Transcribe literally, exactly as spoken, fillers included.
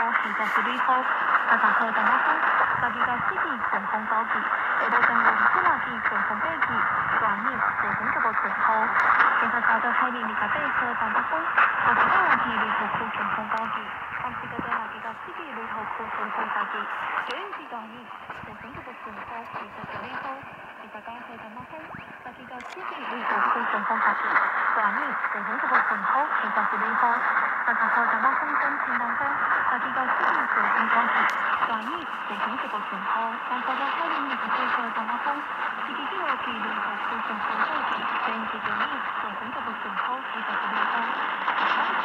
二十四号，大家好，大家好，大家嘅司機順風高記，下到正路司機順風飛記，轉熱四點十個順風，其實就到係連你嘅飛車大家風，我哋都係係連途庫順風高記，但是嘅嘅係嘅司機連途庫順風高記，主要是轉熱四點十個順風，二十四號，其實嘅係大家風，大家嘅司機連途庫順風高記，轉熱四點十個順風，二十四號，大家好，大家風真清淡風，大家嘅司機順風高記，轉熱四點十個順風，但係嘅係連你嘅飛車大家風，司機嘅係連途庫順風高記，主要是轉熱四點十個順風，二十四號。